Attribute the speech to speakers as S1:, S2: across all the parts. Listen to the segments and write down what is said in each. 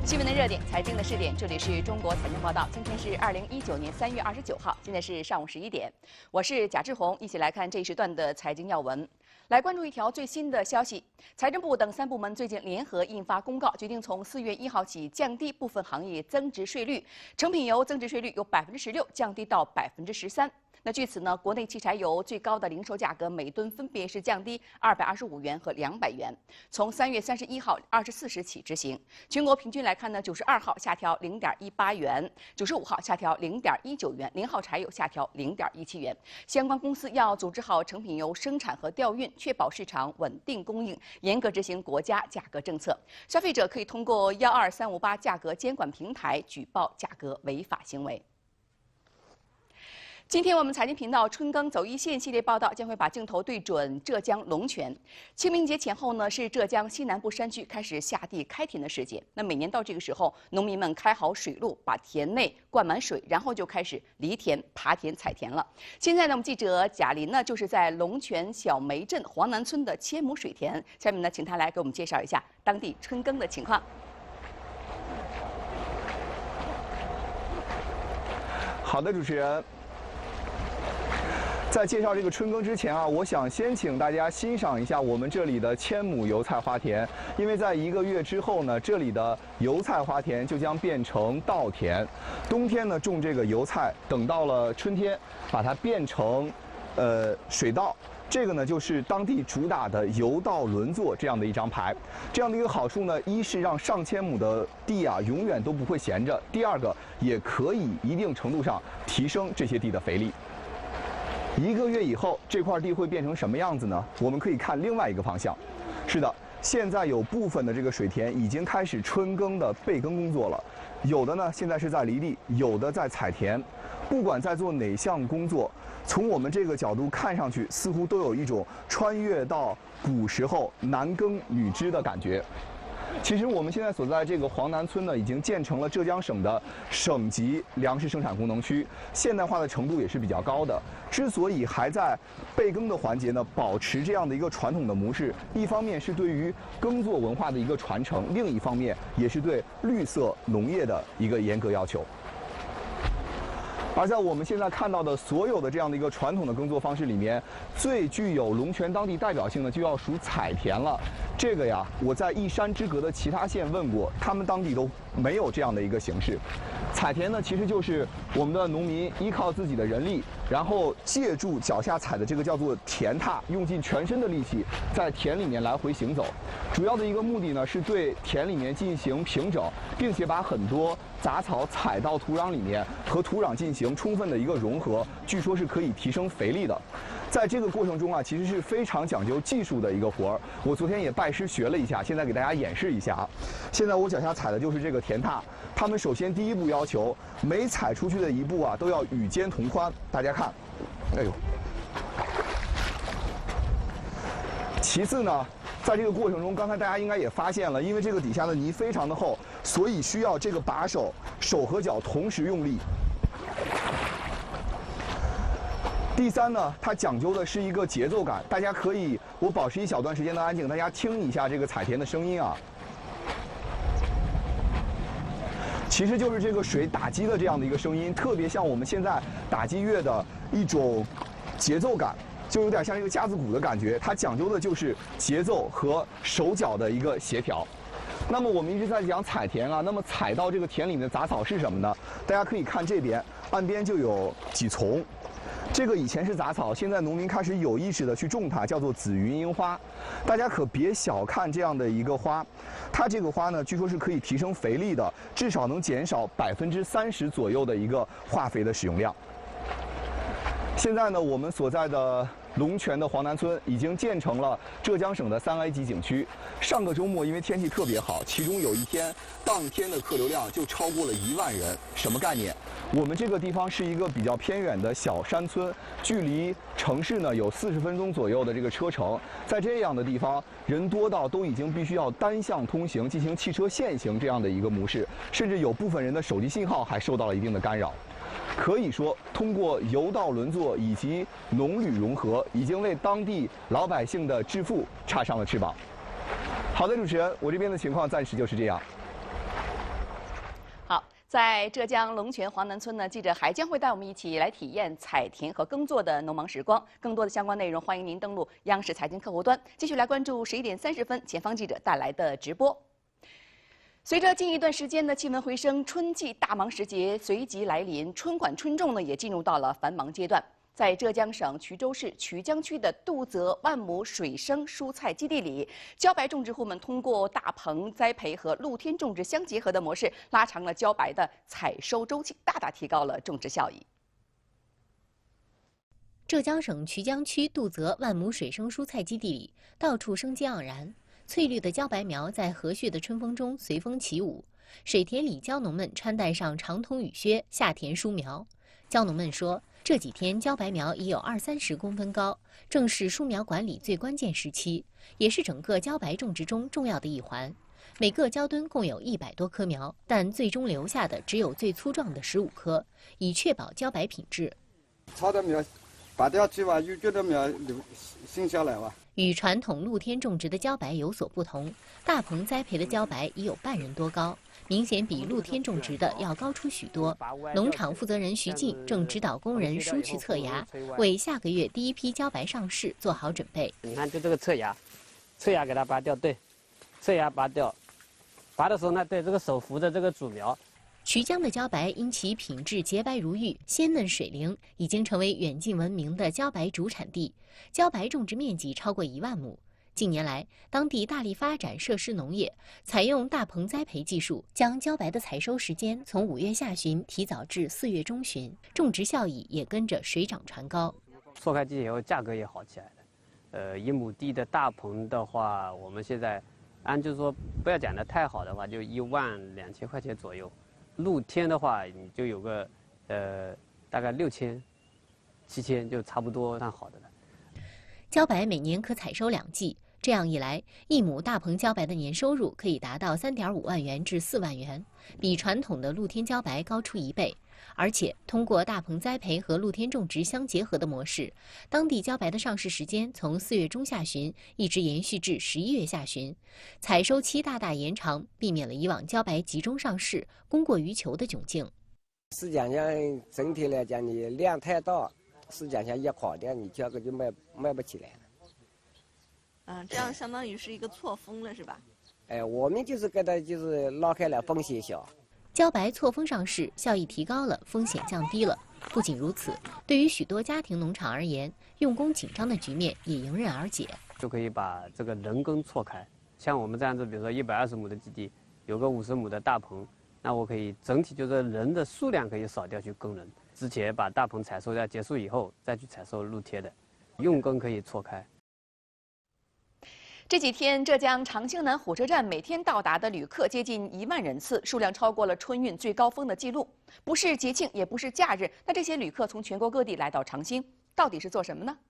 S1: 新闻的热点，财经的试点，这里是中国财经报道。今天是2019年3月29号，现在是上午11点，我是贾志红，一起来看这一时段的财经要闻。来关注一条最新的消息，财政部等3部门最近联合印发公告，决定从4月1号起降低部分行业增值税率，成品油增值税率由16%降低到13%。那据此呢，国内汽柴油最高的零售价格每吨分别是降低225元和200元，从3月31号24时起执行。全国平均来看呢，92号下调0.18元，95号下调0.19元，0号柴油下调0.17元。相关公司要组织好成品油生产和调运，确保市场稳定供应，严格执行国家价格政策。消费者可以通过12358价格监管平台举报价格违法行为。今天我们财经频道春耕走一线系列报道将会把镜头对准浙江龙泉。清明节前后呢，是浙江西南部山区开始下地开田的时节。那每年到这个时候，农民们开好水路，把田内灌满水，然后就开始犁田、耙田、采田了。现在呢，我们记者贾林呢，就是在龙泉小梅镇黄南村的千亩水田。下面呢，请他来给我们介绍一下当地春耕的情况。
S2: 好的，主持人。在介绍这个春耕之前啊，我想先请大家欣赏一下我们这里的千亩油菜花田，因为在1个月之后呢，这里的油菜花田就将变成稻田。冬天呢种这个油菜，等到了春天把它变成水稻。这个呢就是当地主打的油稻轮作这样的一张牌。这样的一个好处呢，一是让上千亩的地啊永远都不会闲着；第二个也可以一定程度上提升这些地的肥力。1个月以后，这块地会变成什么样子呢？我们可以看另外一个方向。是的，现在有部分的这个水田已经开始春耕的备耕工作了，有的呢现在是在犁地，有的在采田。不管在做哪项工作，从我们这个角度看上去，似乎都有一种穿越到古时候男耕女织的感觉。其实我们现在所在这个黄南村呢，已经建成了浙江省的省级粮食生产功能区，现代化的程度也是比较高的。之所以还在备耕的环节呢，保持这样的一个传统的模式，一方面是对于耕作文化的一个传承，另一方面也是对绿色农业的一个严格要求。而在我们现在看到的所有的这样的一个传统的耕作方式里面，最具有龙泉当地代表性的就要属采田了。这个呀，我在一山之隔的其他县问过，他们当地都没有这样的一个形式。采田呢，其实就是我们的农民依靠自己的人力，然后借助脚下踩的这个叫做田踏，用尽全身的力气在田里面来回行走。主要的一个目的呢，是对田里面进行平整，并且把很多杂草踩到土壤里面，和土壤进行充分的一个融合，据说是可以提升肥力的。在这个过程中啊，其实是非常讲究技术的一个活儿。我昨天也拜师学了一下，现在给大家演示一下啊。现在我脚下踩的就是这个田踏，他们首先第一步要求每踩出去的一步啊，都要与肩同宽。大家看，哎呦。其次呢，在这个过程中，刚才大家应该也发现了，因为这个底下的泥非常的厚，所以需要这个把手手和脚同时用力。第三呢，它讲究的是一个节奏感，大家可以，我保持一小段时间的安静，大家听一下这个采田的声音啊。其实就是这个水打击的这样的一个声音，特别像我们现在打击乐的一种节奏感，就有点像一个架子鼓的感觉。它讲究的就是节奏和手脚的一个协调。那么我们一直在讲采田啊，那么采到这个田里面的杂草是什么呢？大家可以看这边，岸边就有几丛。这个以前是杂草，现在农民开始有意识的去种它，叫做紫云英花。大家可别小看这样的一个花，它这个花呢，据说是可以提升肥力的，至少能减少30%左右的一个化肥的使用量。现在呢，我们所在的龙泉的黄南村已经建成了浙江省的3A 级景区。上个周末因为天气特别好，其中有一天当天的客流量就超过了1万人。什么概念？我们这个地方是一个比较偏远的小山村，距离城市呢有40分钟左右的这个车程。在这样的地方，人多到都已经必须要单向通行，进行汽车限行这样的一个模式，甚至有部分人的手机信号还受到了一定的干扰。可以说，通过油稻轮作以及农旅融合，已经为当地老百姓的致富插上了翅膀。好的，主持人，我这边的情况暂时就是这样。
S1: 在浙江龙泉黄南村呢，记者还将会带我们一起来体验采田和耕作的农忙时光。更多的相关内容，欢迎您登录央视财经客户端，继续来关注11点30分前方记者带来的直播。随着近一段时间的气温回升，春季大忙时节随即来临，春管春种呢也进入到了繁忙阶段。在浙江省衢州市衢江区的杜泽万亩水生蔬菜基地里，茭白种植户们通过大棚栽培和露天种植相结合的模式，拉长了茭白的采收周期，大大提高了种植效益。
S3: 浙江省衢江区杜泽万亩水生蔬菜基地里，到处生机盎然，翠绿的茭白苗在和煦的春风中随风起舞。水田里，蕉农们穿戴上长筒雨靴下田疏苗。蕉农们说，这几天茭白苗已有20-30公分高，正是疏苗管理最关键时期，也是整个茭白种植中重要的一环。每个蕉墩共有100多棵苗，但最终留下的只有最粗壮的15棵，以确保茭白品质。
S4: 草的苗拔掉去吧，有这的苗剩下来吧。
S3: 与传统露天种植的茭白有所不同，大棚栽培的茭白已有半人多高，明显比露天种植的要高出许多。农场负责人徐进正指导工人梳去侧芽，为下个月第一批茭白上市做好准备。
S5: 你看，就这个侧芽给它拔掉，对，侧芽拔掉，拔的时候呢，对，这个手扶着这个主苗。
S3: 衢江的茭白因其品质洁白如玉、鲜嫩水灵，已经成为远近闻名的茭白主产地。茭白种植面积超过1万亩。近年来，当地大力发展设施农业，采用大棚栽培技术，将茭白的采收时间从5月下旬提早至4月中旬，种植效益也跟着水涨船高。
S5: 错开季以后，价格也好起来了。1亩地的大棚的话，我们现在按就是说不要讲的太好的话，就12000块钱左右。露天的话，你就有个大概6000、7000就差不多算好的了。
S3: 茭白每年可采收2季，这样一来，1亩大棚茭白的年收入可以达到3.5万元至4万元，比传统的露天茭白高出1倍。而且通过大棚栽培和露天种植相结合的模式，当地茭白的上市时间从4月中下旬一直延续至11月下旬，采收期大大延长，避免了以往茭白集中上市、供过于求的窘境。
S6: 市场上整体来讲，你量太大，市场上一垮掉，你价格就卖不起来了。
S7: 这样相当于是一个错峰了，是吧？
S6: 我们就是给它就是拉开了，风险小。
S3: 茭白错峰上市，效益提高了，风险降低了。不仅如此，对于许多家庭农场而言，用工紧张的局面也迎刃而解。
S5: 就可以把这个人耕错开。像我们这样子，比如说120亩的基地，有个50亩的大棚，那我可以整体就是人的数量可以少掉去耕人。之前把大棚采收要结束以后，再去采收露贴的，用耕可以错开。
S1: 这几天，浙江长兴南火车站每天到达的旅客接近1万人次，数量超过了春运最高峰的记录。不是节庆，也不是假日，那这些旅客从全国各地来到长兴，到底是做什么呢？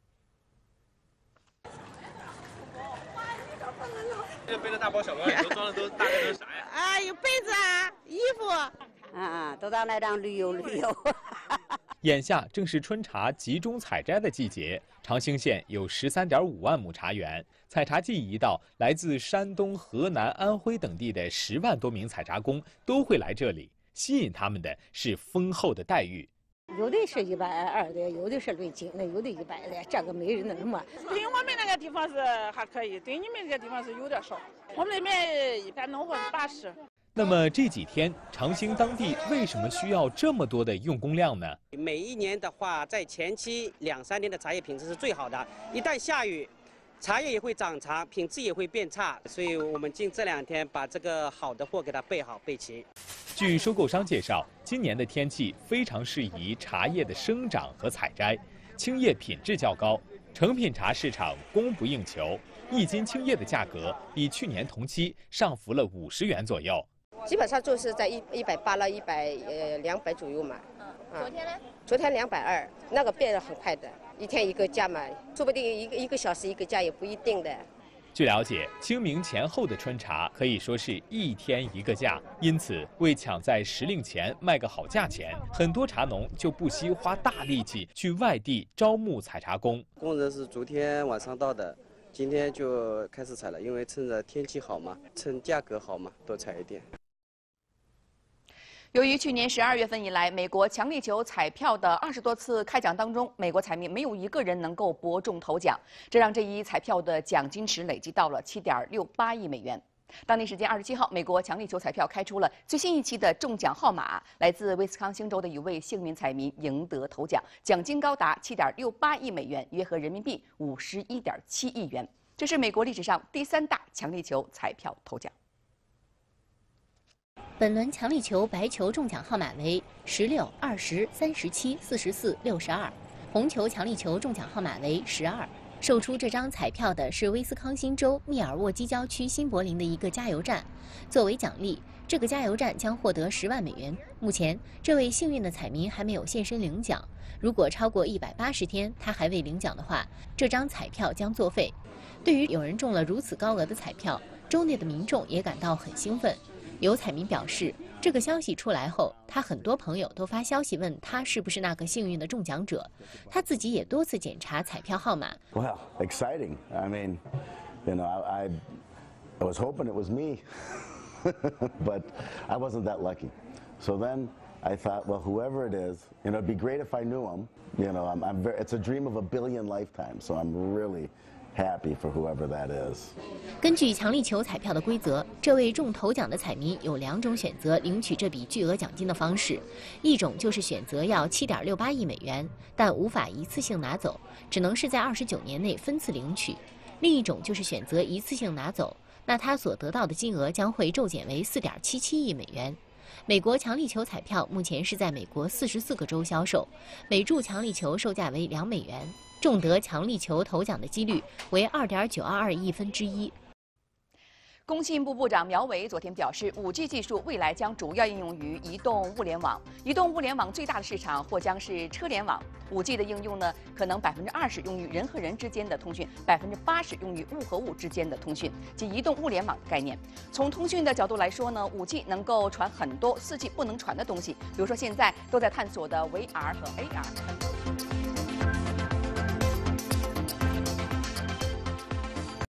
S8: 这背着大包小包，里头装的都大概都是啥呀？
S7: 啊，有被子啊，衣服。
S9: 都到那当旅游。
S10: 眼下正是春茶集中采摘的季节，长兴县有13.5万亩茶园。采茶季一到，来自山东、河南、安徽等地的10万多名采茶工都会来这里，吸引他们的是丰厚的待遇。
S9: 有的是120的，有的是论斤的，有的100的，这个没人那么。
S11: 对我们那个地方是还可以，对你们这个地方是有点少。我们那边一般农活80。
S10: 那么这几天长兴当地为什么需要这么多的用工量呢？
S12: 每一年的话，在前期2-3年的茶叶品质是最好的，一旦下雨，茶叶也会长长，品质也会变差，所以我们近这2天把这个好的货给它备好备齐。
S10: 据收购商介绍，今年的天气非常适宜茶叶的生长和采摘，青叶品质较高，成品茶市场供不应求，1斤青叶的价格比去年同期上浮了50元左右。
S13: 基本上就是在180了200左右嘛。
S1: 昨天呢？
S13: 昨天220，那个变得很快的，1天一个价嘛，说不定一个小时一个价也不一定的。
S10: 据了解，清明前后的春茶可以说是1天1个价，因此为抢在时令前卖个好价钱，很多茶农就不惜花大力气去外地招募采茶工。
S14: 工人是昨天晚上到的，今天就开始采了，因为趁着天气好嘛，趁价格好嘛，多采一点。
S1: 由于去年12月份以来，美国强力球彩票的20多次开奖当中，美国彩民没有一个人能够博中头奖，这让这一彩票的奖金池累计到了7.68亿美元。当地时间27号，美国强力球彩票开出了最新一期的中奖号码，来自威斯康星州的一位幸运彩民赢得头奖，奖金高达7.68亿美元，约合人民币51.7亿元。这是美国历史上第3大强力球彩票头奖。
S3: 本轮强力球白球中奖号码为16、20、37、44、62，红球强力球中奖号码为12。售出这张彩票的是威斯康星州密尔沃基郊区新柏林的一个加油站。作为奖励，这个加油站将获得10万美元。目前，这位幸运的彩民还没有现身领奖。如果超过180天他还未领奖的话，这张彩票将作废。对于有人中了如此高额的彩票，州内的民众也感到很兴奋。有彩民表示，这个消息出来后，他很多朋友都发消息问他是不是那个幸运的中奖者。他自己也多次检查彩票号码。
S15: Well, exciting. I mean, you know, I was hoping it was me, but I wasn't that lucky. So then I thought, well, whoever it is, you know, it'd be great if I knew him. You know, it's a dream of a billion lifetimes. So I'm really happy for whoever that is.
S3: 根据强力球彩票的规则，这位中头奖的彩民有2种选择领取这笔巨额奖金的方式，一种就是选择要7.68亿美元，但无法一次性拿走，只能是在29年内分次领取；另一种就是选择一次性拿走，那他所得到的金额将会骤减为4.77亿美元。美国强力球彩票目前是在美国44个州销售，每注强力球售价为2美元。中得强力球头奖的几率为2.922亿分之一。
S1: 工信部部长苗圩昨天表示，5G 技术未来将主要应用于移动物联网。移动物联网最大的市场或将是车联网。5G 的应用呢，可能20%用于人和人之间的通讯，80%用于物和物之间的通讯，即移动物联网的概念。从通讯的角度来说呢，5G 能够传很多4G 不能传的东西，比如说现在都在探索的 VR 和 AR。